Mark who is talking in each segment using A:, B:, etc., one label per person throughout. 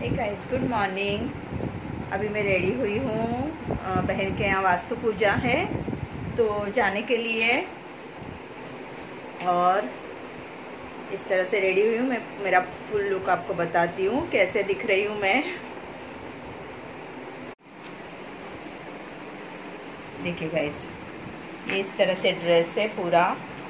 A: Hey guys, good morning. अभी मैं ready हुई हूँ। बहन के यहाँ वास्तु पूजा है तो जाने के लिए, और इस तरह से रेडी हुई हूँ मैं। मेरा फुल लुक आपको बताती हूँ कैसे दिख रही हूँ मैं। देखिए गाइस, ये इस तरह से ड्रेस है, पूरा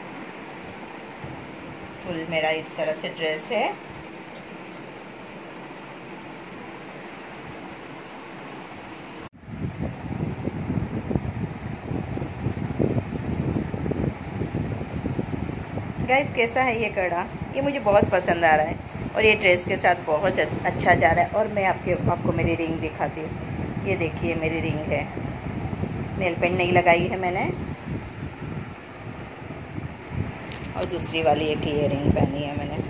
A: फुल मेरा इस तरह से ड्रेस है। गाइस, कैसा है ये कड़ा? ये मुझे बहुत पसंद आ रहा है और ये ड्रेस के साथ बहुत अच्छा जा रहा है। और मैं आपको मेरी रिंग दिखाती हूँ। ये देखिए मेरी रिंग है। नेल पेंट नहीं लगाई है मैंने, और दूसरी वाली एक ये रिंग पहनी है मैंने।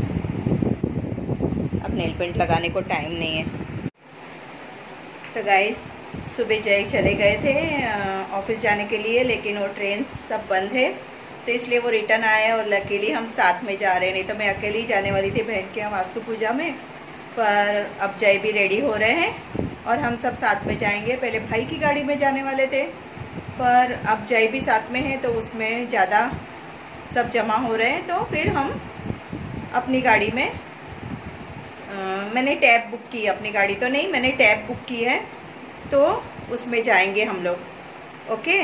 A: अब नेल पेंट लगाने को टाइम नहीं है। तो गाइस, सुबह जय चले गए थे ऑफिस जाने के लिए, लेकिन वो ट्रेन सब बंद है तो इसलिए वो रिटर्न आए और लकीली हम साथ में जा रहे हैं। नहीं तो मैं अकेली जाने वाली थी बहन के यहाँ वास्तु पूजा में। पर अब जय भी रेडी हो रहे हैं और हम सब साथ में जाएंगे। पहले भाई की गाड़ी में जाने वाले थे, पर अब जय भी साथ में है तो उसमें ज़्यादा सब जमा हो रहे हैं। तो फिर हम अपनी गाड़ी में, मैंने टैब बुक की, अपनी गाड़ी तो नहीं, मैंने टैब बुक की है, तो उसमें जाएंगे हम लोग। ओके,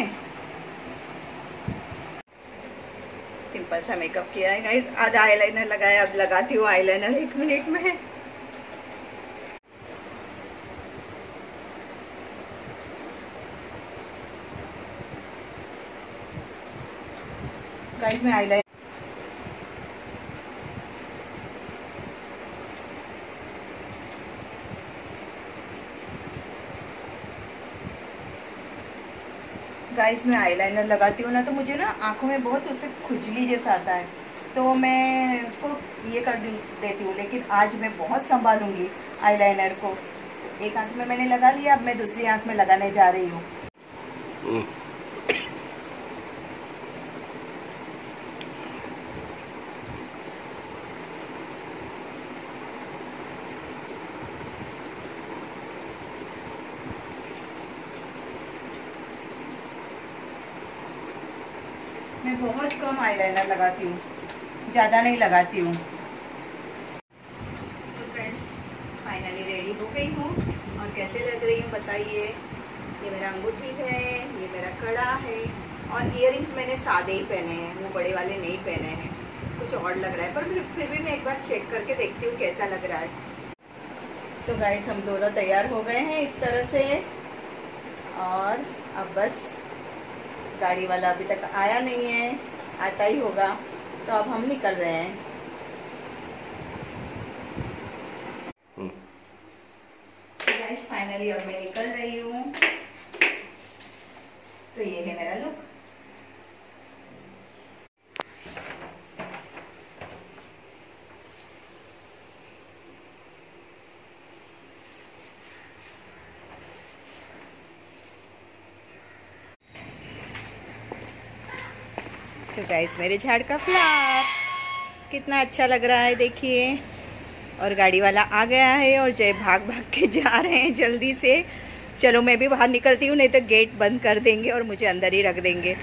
A: सिंपल सा मेकअप किया है गाइस। आधा आईलाइनर लगाया, अब लगाती हूँ आईलाइनर 1 मिनट में। गाइस, मैं आईलाइनर मैं आईलाइनर लगाती हूँ ना, तो मुझे ना आंखों में बहुत उससे खुजली जैसा आता है, तो मैं उसको ये कर देती हूँ। लेकिन आज मैं बहुत संभालूंगी आईलाइनर को। एक आंख में मैंने लगा लिया, अब मैं दूसरी आंख में लगाने जा रही हूँ। मैं बहुत कम आईलाइनर लगाती हूँ, ज़्यादा नहीं लगाती हूँ। तो फ्रेंड्स, फाइनली रेडी हो गई हूँ और कैसे लग रही हूँ बताइए। ये मेरा अंगूठी है, ये मेरा कड़ा है, और इयररिंग्स मैंने सादे ही पहने हैं, वो बड़े वाले नहीं पहने हैं। कुछ और लग रहा है, पर फिर भी मैं एक बार चेक करके देखती हूँ कैसा लग रहा है। तो गाइस, हम दोनों तैयार हो गए हैं इस तरह से, और अब बस गाड़ी वाला अभी तक आया नहीं है, आता ही होगा, तो अब हम निकल रहे हैं। तो गाइस, फाइनली अब मैं निकल रही हूँ। तो ये है मेरा लुक। तो गाइस, मेरे झाड़ का फ्लावर कितना अच्छा लग रहा है, देखिए। और गाड़ी वाला आ गया है और जय भाग भाग के जा रहे हैं जल्दी से। चलो मैं भी बाहर निकलती हूँ, नहीं तो गेट बंद कर देंगे और मुझे अंदर ही रख देंगे।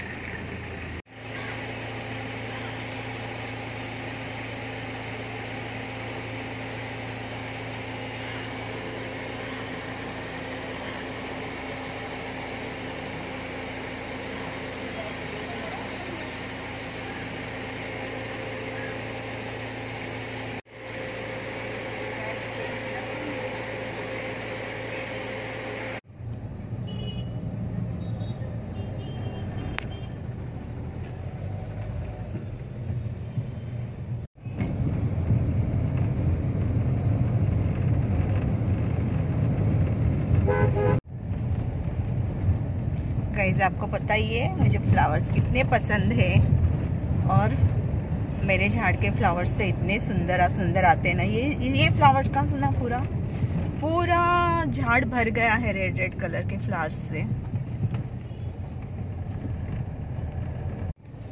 A: गाइस, आपको पता ही है मुझे फ्लावर्स कितने पसंद है, और मेरे झाड़ के फ्लावर्स तो इतने सुंदर आते हैं ना। ये फ्लावर्स का सुना, पूरा झाड़ भर गया है रेड कलर के फ्लावर्स से।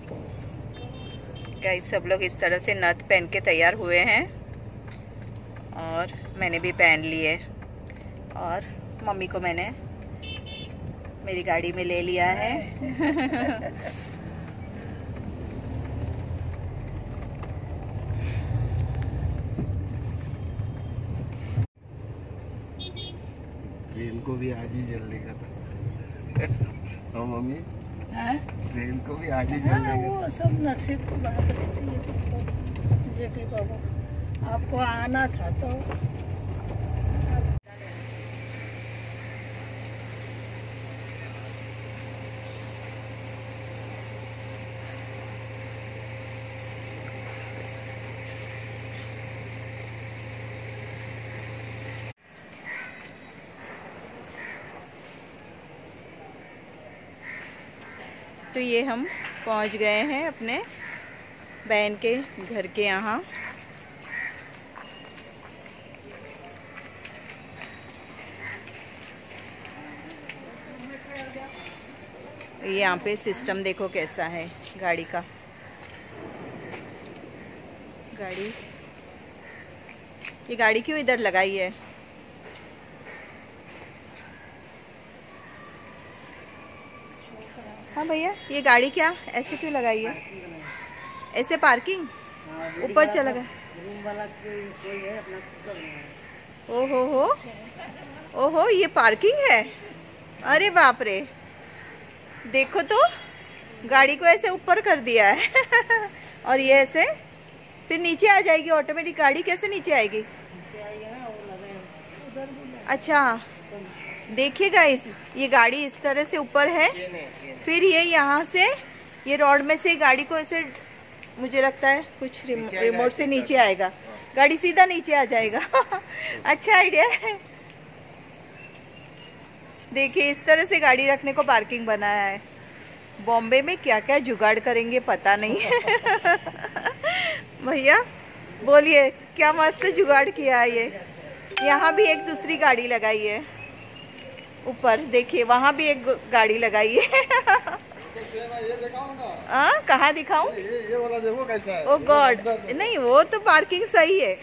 A: गाइस, सब लोग इस तरह से नथ पहन के तैयार हुए हैं, और मैंने भी पहन लिए और मम्मी को मैंने मेरी गाड़ी में ले लिया है।
B: ट्रेन को भी आज ही जल्दी का था। हाँ मम्मी, ट्रेन को भी आज ही जल्दी का।
C: वो सब नसीब की बात रहती है। जेठी बाबू आपको आना था तो
A: तो ये हम पहुंच गए हैं अपने बहन के घर के यहाँ। ये यहाँ पे सिस्टम देखो कैसा है गाड़ी का। ये गाड़ी क्यों इधर लगाई है? हाँ भैया, ये गाड़ी क्या ऐसे क्यों लगाई है? ऐसे पार्किंग ऊपर चला गया। ओहो, ये पार्किंग है? अरे बाप रे, देखो तो गाड़ी को ऐसे ऊपर कर दिया है। और ये ऐसे फिर नीचे आ जाएगी ऑटोमेटिक। गाड़ी कैसे नीचे आएगी? अच्छा देखिए गाइस, ये गाड़ी इस तरह से ऊपर है, फिर ये यहाँ से ये रॉड में से गाड़ी को ऐसे, मुझे लगता है कुछ रिमोट से नीचे आएगा, गाड़ी सीधा नीचे आ जाएगा। अच्छा आइडिया है। देखिए इस तरह से गाड़ी रखने को पार्किंग बनाया है। बॉम्बे में क्या क्या जुगाड़ करेंगे पता नहीं है। भैया बोलिए, क्या मस्त जुगाड़ किया है ये। यहाँ भी एक दूसरी गाड़ी लगाई है ऊपर, देखिए वहाँ भी एक गाड़ी लगाई है। हाँ कहाँ दिखाऊं?
B: ये वाला देखो कैसा है।
A: ओ गॉड, नहीं वो तो पार्किंग सही है।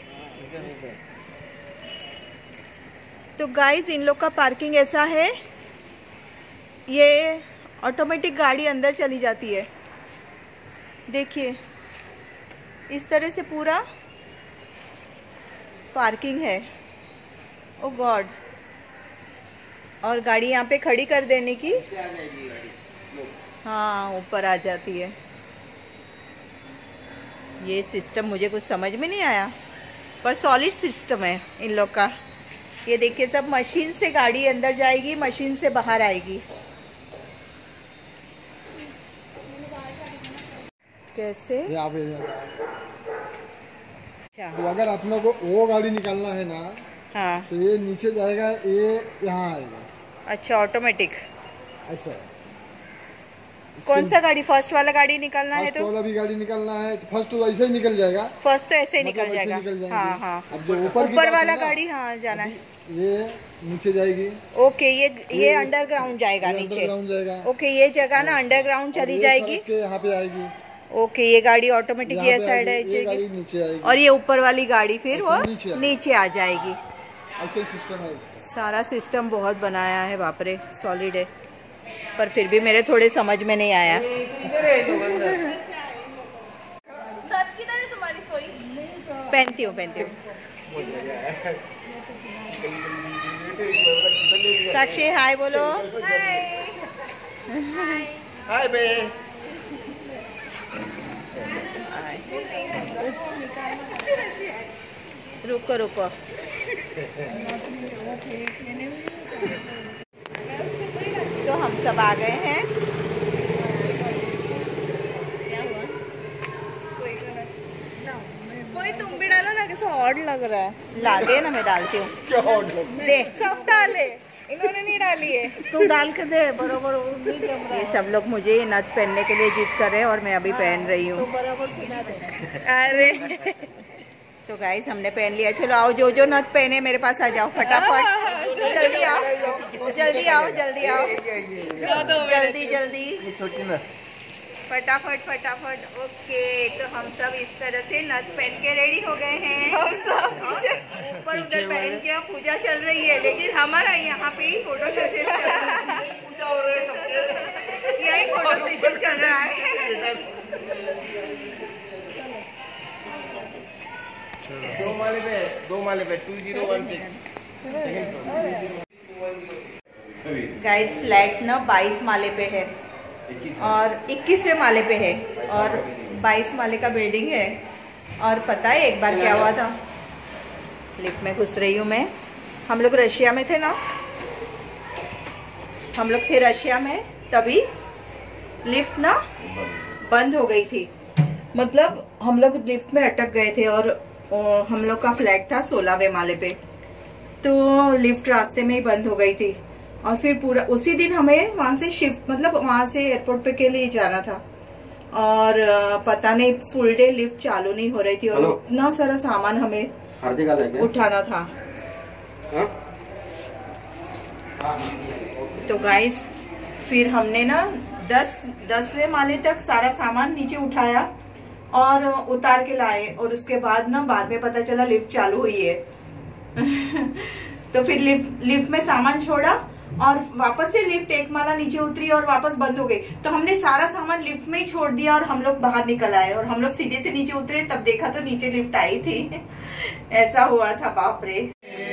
A: तो गाइज इन लोग का पार्किंग ऐसा है, ये ऑटोमेटिक गाड़ी अंदर चली जाती है। देखिए इस तरह से पूरा पार्किंग है। ओ गॉड, और गाड़ी यहाँ पे खड़ी कर देने की, हाँ ऊपर आ जाती है। ये सिस्टम मुझे कुछ समझ में नहीं आया, पर सॉलिड सिस्टम है इन लोग का। ये देखिए सब मशीन से गाड़ी अंदर जाएगी, मशीन से बाहर आएगी। कैसे? अच्छा,
B: तो अगर अपने को वो गाड़ी निकालना है ना,
A: हाँ
B: तो ये नीचे जाएगा, ये यहाँ आएगा।
A: अच्छा ऑटोमेटिक
B: ऐसा है।
A: कौन सा गाड़ी? फर्स्ट वाला गाड़ी निकालना है तो
B: वाला भी गाड़ी निकालना है तो फर्स्ट तो ऐसे ही निकल जाएगा।
A: फर्स्ट तो ऐसे ही
B: मतलब
A: निकल जाएगा।
B: हाँ
A: हाँ।
B: अब जो
A: ऊपर वाला गाड़ी हाँ जाना है,
B: ये नीचे जाएगी।
A: ओके, ये अंडरग्राउंड जाएगा नीचे।
B: अंडरग्राउंड जाएगा।
A: ओके, ये जगह ना अंडरग्राउंड चली जाएगी।
B: यहाँ पे आएगी।
A: ओके, ये गाड़ी ऑटोमेटिक ये साइड है
B: नीचे आएगी,
A: और ये ऊपर वाली गाड़ी फिर वो नीचे आ जाएगी।
B: ऐसे सिस्टम है।
A: सारा सिस्टम बहुत बनाया है, बाप रे सॉलिड है, पर फिर भी मेरे थोड़े समझ में नहीं आया। पहनती हूँ साक्षी हाय बोलो।
B: हाय बे।
A: रुको तो हम सब आ गए हैं। क्या हुआ? कोई तुम भी डालो ना, कैसा ऑड लग रहा है। ला दे ना, मैं डालती हूँ। दे, सब डाले, इन्होंने नहीं डाली है।
C: तू डाल के दे, बराबर नहीं जम रहा है।
A: ये सब लोग मुझे ये नथ पहनने के लिए जिद कर रहे हैं और मैं अभी पहन रही हूँ।
C: बराबर पिला दे।
A: अरे तो गाइस हमने पहन लिया। चलो आओ, जो नथ पहने मेरे पास आ जाओ फटाफट। जल्दी आओ। जल्दी फटाफट। ओके, तो हम सब इस तरह से नथ पहन के रेडी हो गए हैं। हम सब ऊपर और उधर बहन के यहाँ पूजा चल रही है, लेकिन हमारा यहाँ पे ही फोटो सेशन चल रहा है।
B: पूजा हो रहा है सबके,
A: यही फोटो सेशन चल रहा है।
B: दो माले पे 2016।
A: गाइस फ्लैट ना 22 माले पे है और 21वें माले पे है और 22 माले का बिल्डिंग है। और पता है एक बार क्या हुआ था, लिफ्ट में घुस रही हूँ मैं, हम लोग रशिया में थे ना, हम लोग थे रशिया में, तभी लिफ्ट ना बंद हो गई थी। मतलब हम लोग लिफ्ट में अटक गए थे और हम लोग का फ्लैट था 16वें माले पे, तो लिफ्ट रास्ते में ही बंद हो गई थी। और फिर पूरा उसी दिन हमें वहां से शिफ्ट, मतलब वहां से एयरपोर्ट पे के लिए जाना था और पता नहीं फुल डे लिफ्ट चालू नहीं हो रही थी और इतना सारा सामान हमें उठाना था। तो गाइस फिर हमने ना 10वें माले तक सारा सामान नीचे उठाया और उतार के लाए और उसके बाद ना बाद में पता चला लिफ्ट चालू हुई है। तो फिर लिफ्ट में सामान छोड़ा और वापस से लिफ्ट एक माला नीचे उतरी और वापस बंद हो गई। तो हमने सारा सामान लिफ्ट में ही छोड़ दिया और हम लोग बाहर निकल आए और हम लोग सीधे से नीचे उतरे, तब देखा तो नीचे लिफ्ट आई थी। ऐसा हुआ था, बाप रे।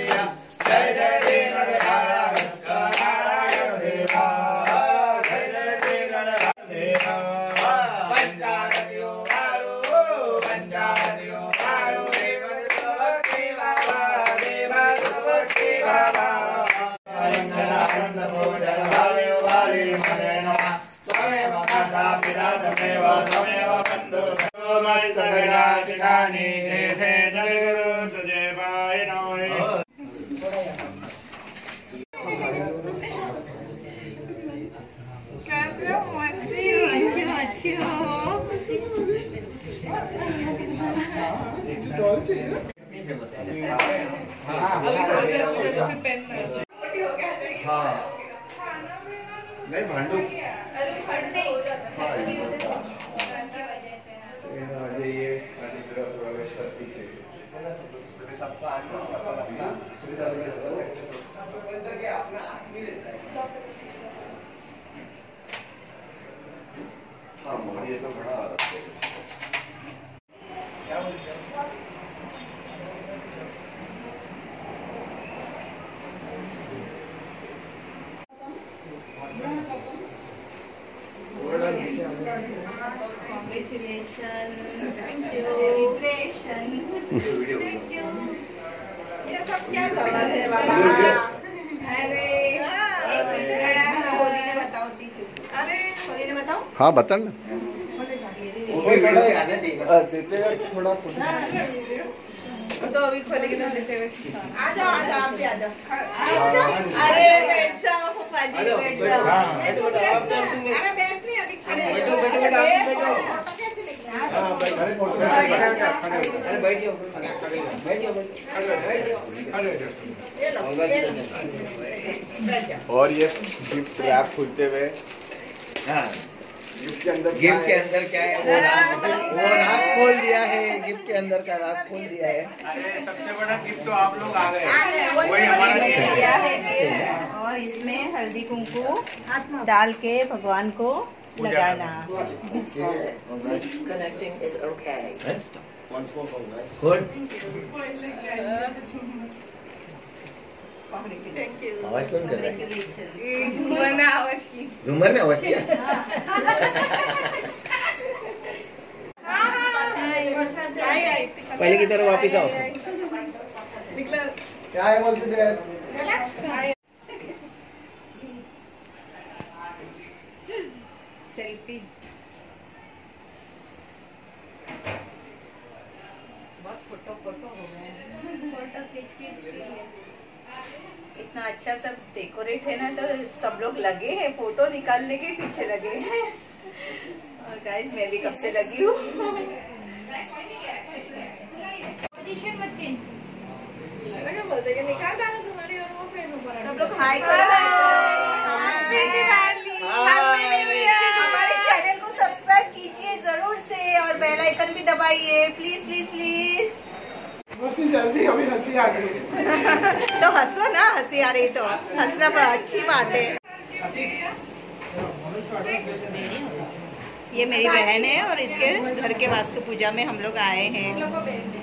B: नहीं भांडू हाँ मोड़ी तो बड़ा आ रहा है।
A: Congratulations, celebration. Thank you. ये सब क्या सवाल है बाबा? अरे होली ने बताओ दीशु। अरे होली ने बताओ।
B: हाँ बता ना। थोड़ा
A: तो अभी खोलेंगे तो देते हुए आ जाओ आप भी आ जाओ। अरे बैठ जाओ पाजी, बैठ जाओ। अरे बैठ नहीं, अभी खड़े
B: और ये गिफ्ट रैप खुलते हुए गिफ्ट के अंदर क्या है वो राज खोल दिया है। गिफ्ट के अंदर का राज खोल दिया है।
D: अरे सबसे बड़ा गिफ्ट तो आप लोग आ गए,
A: वही हमारा दिया है। और इसमें हल्दी कुंकू डाल के भगवान को लगाना।
B: आवाज कौन कर रहा है?
A: झूमर ने आवाज की।
B: झूमर ने आवाज किया। पहले की तरह वापिस आओ। क्या है बोल सकते?
A: सेल्फी बहुत फोटो हो गए।
E: फोटो खींच
A: इतना अच्छा सब डेकोरेट है ना, तो सब लोग लगे हैं फोटो निकालने के पीछे लगे हैं। और गाइस मैं भी कब से लगी हूँ।
E: पोजीशन मत चेंज
A: बोलते निकाल डालो तुम्हारी और वो फिर सब लोग हाय करो। हमारे चैनल को सब्सक्राइब कीजिए जरूर से और बेल आइकन भी दबाइए प्लीज प्लीज प्लीज।
B: जल्दी अभी हंसी आ गई।
A: तो हंसो ना, हंसी आ रही तो हंसना अच्छी बात है। ये मेरी बहन है और इसके घर के वास्तु पूजा में हम लोग आए हैं।